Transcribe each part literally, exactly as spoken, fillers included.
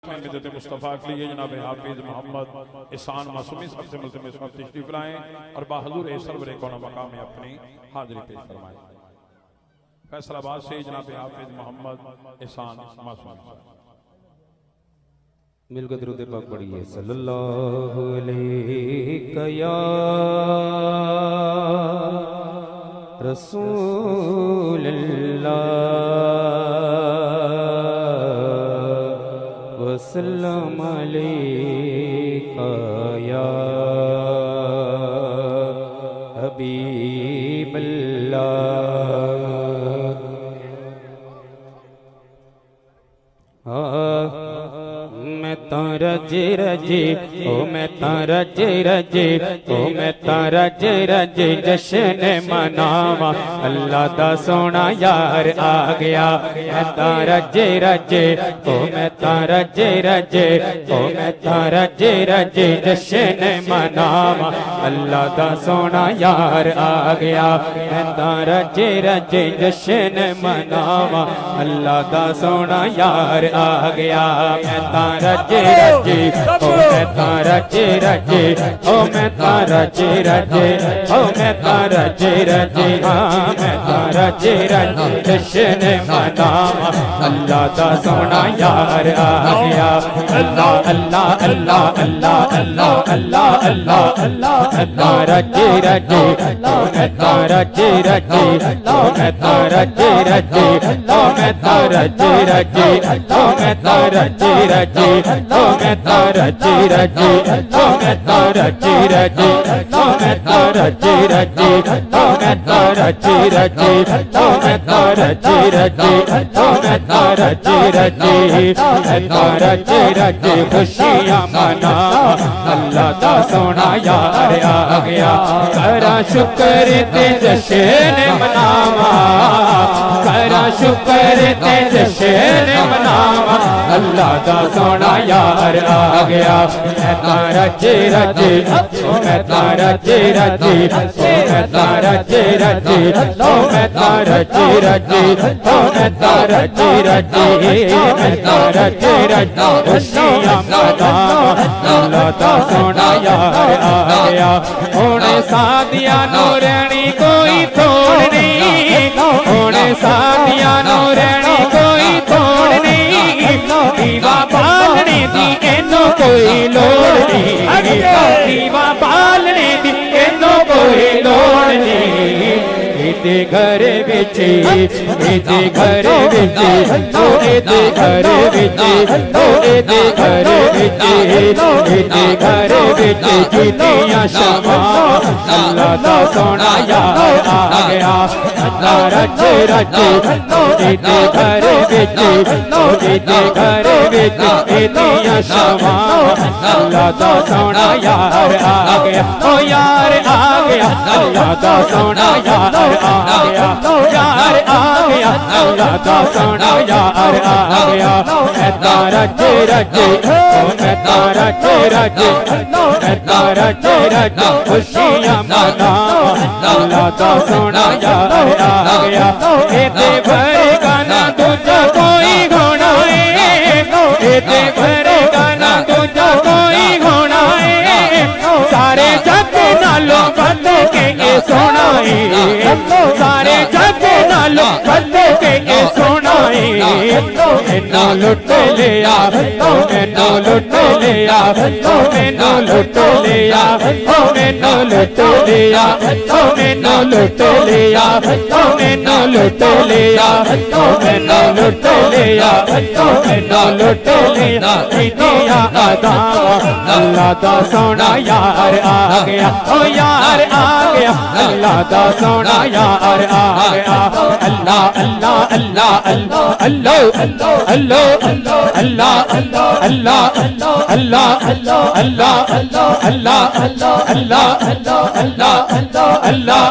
मिदत मुस्तफ़ा के लिए जनाब हाफिज मोहम्मद एहसान मासूमी साहब से मुल्तमिस इस वक्त तशरीफ लाएं और बहादुर सरवर कौनो मकाम में अपनी हाजिरी पेश फरमाएं। फैसलाबाद से जनाब हाफिज मोहम्मद एहसान मासूमी साहब मिलकर दरूद पाक पढ़िए। सल्लल्लाहु अलैहि या रसूल अल्लाह वसल्लम अलैका या हबीब अल्लाह। मैं तारा जे रजे ओ मैं तारा जे रजे ओ मैं तारा जे रजे जश्न मनावा अल्लाह दा सोना यार आ गया। मैं तारा जे रजे ओ मैं तारा जे रजे ओ मैं तारा जे रजे जश्न मनावा अल्लाह दा सोना यार आ गया। मैं तारा जे रजे जश्न मनावा अल्लाह दा सोना यार आ गया। मैं तारा जे रजे ओ मैं तारा जे रजे ओ मैं तारा जे रजे ओ मैं तारा जे रजे हाँ मैं तारा जे रजे जश्न मनावा अल्लाह दा सोना यार आ गया। अल्लाह अल्लाह अल्लाह अल्लाह अल्लाह अल्लाह अल्लाह अल्लाह तारा जे रजे ओ मैं तारा जे रजे ओ मैं तारा जे रजे ओ मैं तारा जे रजे ओ मैं तारा जे रजे ओ मैं तारा जे रजे ओ मैं तारा जे रजे ओ मैं तारा जे रजे ओ मैं तारा जे रजे ओ मैं तारा जे रजे ओ मैं तारा जे रजे मैं तारा जे रजे खुशियां मना अल्लाह दा सोना यार आ गया। करा शुक्र ते जश्न मनावा करा शुक्र ते जश्न मनावा अल्लाह दा सोना यार आ गया। मैं तारा जे रजे ओ मैं तारा जे रजे ओ मैं तारा जे रजे ओ मैं तारा जे रजे ओ मैं तारा जे रजे मैं तारा जे रजे खुशियां मना अल्लाह दा सोना यार आ गया। होने सादिया नो रहनी कोई थोड़ नहीं होने सादिया नो रहनी कोई थोड़ नहीं दीवा बालने दी एनो कोई लोड़ नहीं दीवा बालने दी एनो कोई लोड़ नहीं। एदे घर विच एदे घर विच ओ एदे घर विच ओ एदे घर विच एदे घर विच जीतियां शमा अल्लाह दा सोना यार आ गया। तारा जे रजे एदे घर विच ओ एदे घर विच जीतियां शमा अल्लाह दा सोना यार आ गया। ओ यार आ गया अल्लाह दा सोना यार आ गया यार आ गया अल्लाह दा सोना यार आ गया। मैं तारा जे रजे ओ मैं तारा जे रजे मैं तारा जे रजे खुशियां मना अल्लाह दा सोना यार आ गया। एते भरेगा ना दूजा कोई होना है एते भरेगा ना दूजा कोई होना है सारे जग नालों बद के ये सोना है सारे जग नालों बद के ये सोना है। मैनू लुट लिया ओ मैनू लुट लिया ओ मैनू लुट लिया ओ मैनू लुट लिया ओ मैनू लुट लिया ओ मैनू लुट लिया ओ मैनू लुट लिया ओ मैनू लुट लिया दिया अदावा अल्लाह दा सोना यार आ गया। ओ यार आ गया अल्लाह दा सोना यार आ गया। अल्लाह अल्लाह अल्लाह अल्लाह अल्लाह अल्लाह अल्लाह अल्लाह अल्लाह अल्लाह अल्लाह अल्लाह अल्लाह अल्लाह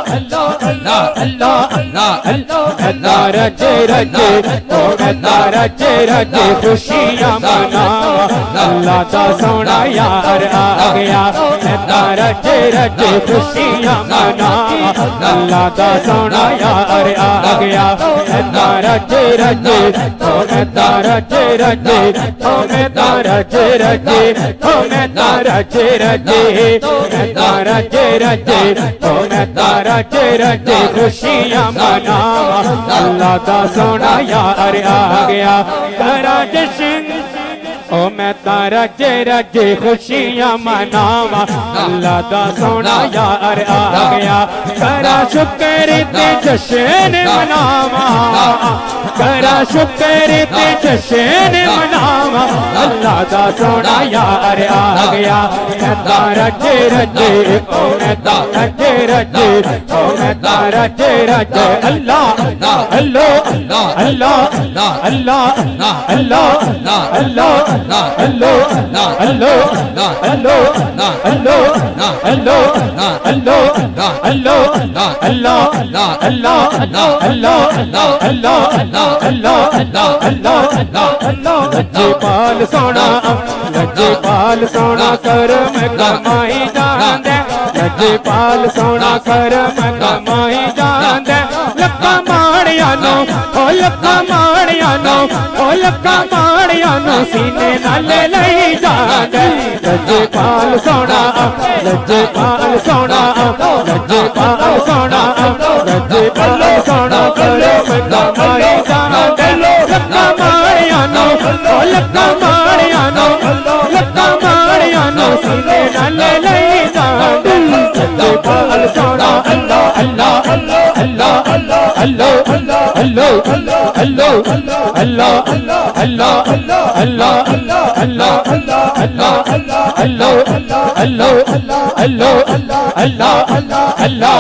अल्लाह तारा जे रजे ओ मैं तारा जे रजे खुशियां मना अल्लाह दा सोना यार आ गया मैं तारा चे रजे खुशियां मनावा अल्लाह दा सोना यार आ गया मैं तारा चे रजे ओ मैं तारा चे रजे ओ मैं तारा चे रजे ओ मैं तारा चे रजे मैं तारा चे रजे ओ मैं तारा चे रजे खुशियां मनावा अल्लाह दा सोना यार आ गया तारा जश्न ओ मैं तारा जे रजे खुशियां मनावा अल्लाह दा सोना यार आ गया करा शुक्र ते जश्न मनावा करा शुक्र ते जश्न मनावा अल्लाह दा सोना यार आ गया मैं तारा जे रजे ओ मैं तारा जे रजे ओ मैं तारा जे रजे अल्लाह अल्लाह अल्लाह अल्लाह अल्लाह अल्लाह अल्लाह अल्लाह अल्लाह अल्लाह अल्लाह अल्लाह अल्लाह अल्लाह अल्लाह अल्लाह अल्लाह लज्जे पाल सोना लज्जे पाल सोना करम कमाई जांदे लज्जे पाल सोना करम कमाई जांदे लक्का माड़िया नो ओ लक्का माड़िया नो ओ लक्का माड़िया नो सीने नाले लई जांदे लज्जे पाल सोना लज्जे पाल सोना लज्जे पाल सोना लज्जे पाल सोना करम कमाई जांदे लक्का माड़िया नो ओ लक्का माड़िया नो लक्का माड़िया नो सीने नाले लई जांदे लज्जे पाल सोना अल्लाह अल्लाह अल्लाह अल्लाह अल्लाह अल्लाह अल्लाह अल्लाह अल्लाह अल्लाह अल्लाह अल्लाह अल्लाह अल्लाह अल्लाह अल्लाह अल्लाह अल्लाह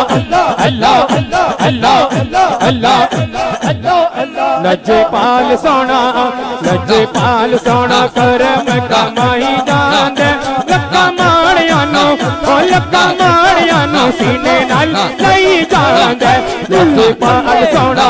अल्लाह लज्जे पाल सोना लज्जे पाल सोना करम कमाई जांदे लक्का माड़िया नो ओ लक्का माड़िया नो सीने नाल लई जांदे लज्जे पाल सोना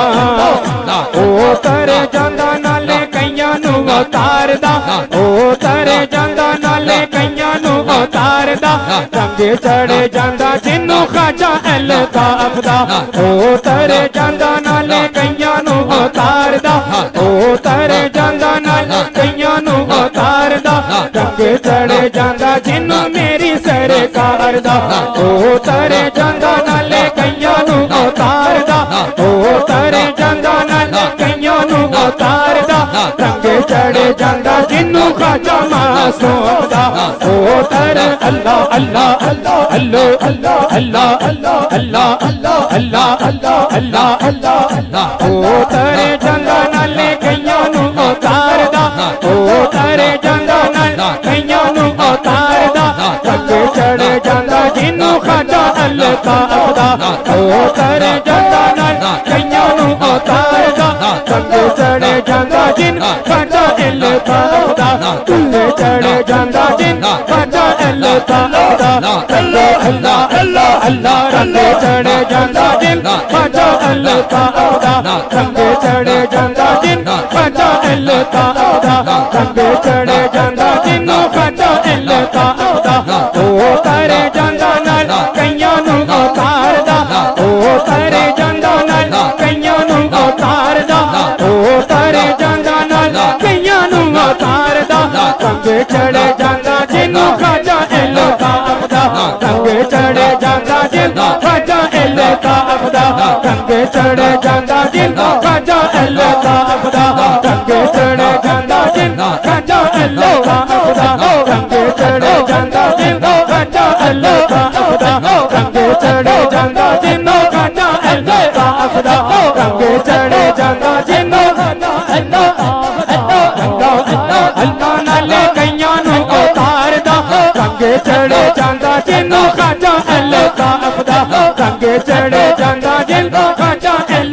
ओ करे जांदा नाले कईयां नू उतारदा ओ करे जांदा नाले कईयां नू उतारदा रंगे चढ़े जांदा जिन्नू खाजा अल्ताफ दा ओ तरे जांदा नाले कईयां नू उतारदा ओ तरे जांदा नाले कईयां नू उतारदा रंगे चढ़े जांदा जिन्नू मेरी सरकार दा ओ तरे जांदा नाले कईयां नू उतारदा ओ तरे जांदा नाले कईयां नू उतारदा रंगे चढ़े जांदा जिन्नू खाजा मासूम दा ओ तरे अल्लाह अल्लाह अल्लाह अल्लाह अल्लाह अल्लाह अल्लाह अल्लाह अल्लाह अल्लाह ओ तरे जांदा नाले कईयां नू उतारदा ओ तरे जांदा नाले कईयां नू उतारदा रंगे चढ़े जांदा जिन्नू खाजा अल्ताफ दा ओ तरे जांदा नाले कईयां नू उतारदा रंगे चढ़े जांदा जिन्नू खाजा अल्ताफ दा तुले चढ़े जांदा जिन्नू खाजा अल्ताफ दा अल्लाह अल्लाह अल्लाह अल्लाह रंगे चढ़े जांदा जिन्नू खाजा अल्ताफ दा रंगे चढ़े जांदा जिन्नू खाजा अल्ताफ दा रंगे चढ़े जांदा जिन्नू खाजा अल्ताफ दा ओ तरे जांदा नाल कईयां नू उतारदा ओ तरे जांदा नाल कईयां नू उतारदा ओ तरे जांदा नाल कईयां नू उतारदा रंगे चढ़े जांदा जिन्नू खाजा अल्ताफ दा रंगे चढ़े जांदा जिन्नू खाजा अल्ताफ दा रंगे चढ़े जांदा जिन्नू खाजा अल्ताफ दा रंगे चढ़े जांदा जिन्नू खाजा अल्ताफ दा रंगे चढ़े जांदा जिन्नू खाजा अल्ताफ दा रंगे चढ़े जांदा जिन्नू खाजा अल्ताफ दा रंगे चढ़े जांदा जिन्नू अल्लाह नाले कईयां नू उतारदा रंगे चढ़े जांदा जिन्नू खाजा अल्ताफ दा रंगे चढ़े जांदा जिन्नू खाजा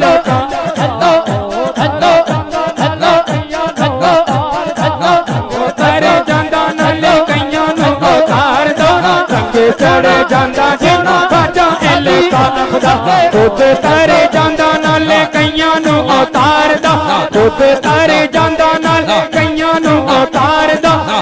तरे जांदा नाले कईयां नू उतारदा रंगे चढ़े जांदा जिन्नू खाजा अल्ताफ दा खुद तरे जांदा नाले कईयां नू उतारदा खुद तरे जांदा नाले कईयां नू उतारदा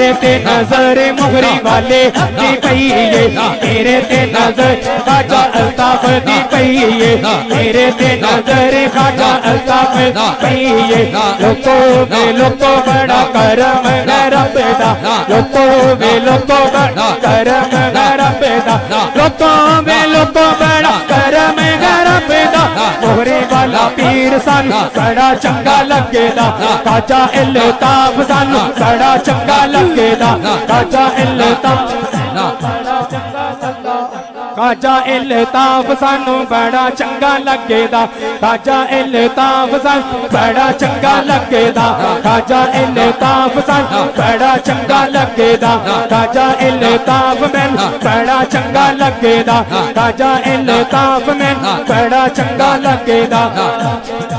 मेरे ते नजर मुगरी वाले दी पई है, मेरे ते नजर खाजा अल्ताफ दी पई है, मेरे ते नजर खाजा अल्ताफ पई है। लोको वे लोको बड़ा करम है रब दा, लोको वे लोको बड़ा करम है रब दा, लोको वे लोको बड़ा करम है रब दा। मोहरे वाला पीर सानू बड़ा चंगा लगेदा, खाजा अल्ताफ सानू बड़ा चंगा लगेदा, खाजा अल्ताफ खाजा अल्ताफ सानू बड़ा चंगा लगेदा, खाजा अल्ताफ सानू बड़ा चंगा लगेदा, खाजा अल्ताफ सानू बड़ा चंगा लगेदा, खाजा अल्ताफ मैनू बड़ा चंगा लगेदा, खाजा अल्ताफ मैनू बड़ा चंगा लगेदा।